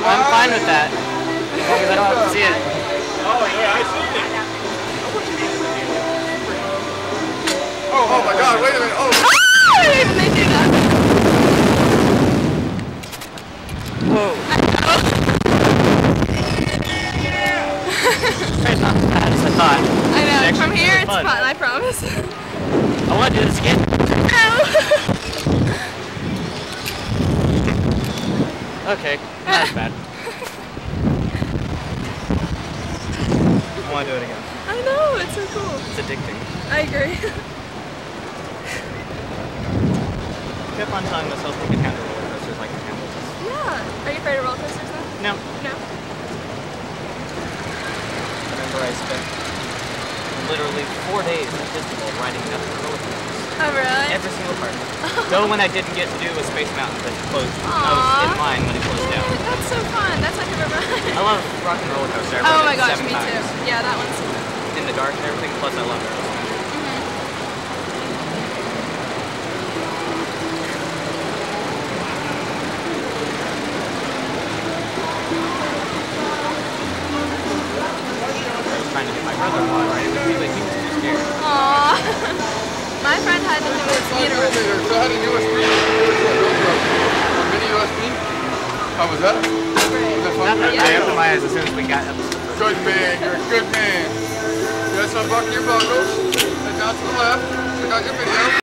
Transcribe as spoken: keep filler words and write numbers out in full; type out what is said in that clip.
I'm fine with that. As long as I don't have to see it. Oh, yeah, I see it. Oh, oh my God, wait a minute. Oh. I didn't even do that. Whoa. It's not as bad as I thought. I know, It's from here really it's fun. fun, I promise. I want to do this again. Okay, not as bad. I want to do it again. I know, it's so cool. It's addicting. I agree. I kept on telling myself we could handle roller coasters like the handle this. Yeah. Are you afraid of roller coasters though? No. No? I remember I spent literally four days at Disney World riding nothing but roller coasters. Oh really? Every single part. The one I didn't get to do was Space Mountain because it closed. I was in line when it closed down. That's so fun. That's my favorite ride. I love Rock and Roller Coaster. I Oh rode my it gosh, seven me times. too. Yeah, that one's cool. In the dark and everything, plus I love it. Trying to get my brother-in-law right, but he was too scared. Aww. My friend had to do a theater. So I had a U S B. A mini U S B. How was that? Was that fun? I opened my eyes as soon as we got episode first. Good man, you're a good man. You guys unbuckle your buckles. Head down to the left. Check out your video.